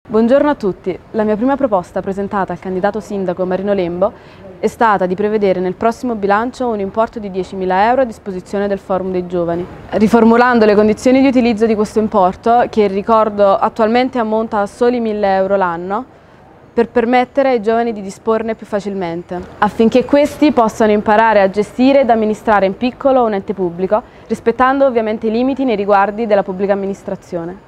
Buongiorno a tutti. La mia prima proposta presentata al candidato sindaco Marino Lembo è stata di prevedere nel prossimo bilancio un importo di 10.000 euro a disposizione del Forum dei Giovani, riformulando le condizioni di utilizzo di questo importo, che ricordo attualmente ammonta a soli 1.000 euro l'anno, per permettere ai giovani di disporne più facilmente, affinché questi possano imparare a gestire ed amministrare in piccolo un ente pubblico, rispettando ovviamente i limiti nei riguardi della pubblica amministrazione.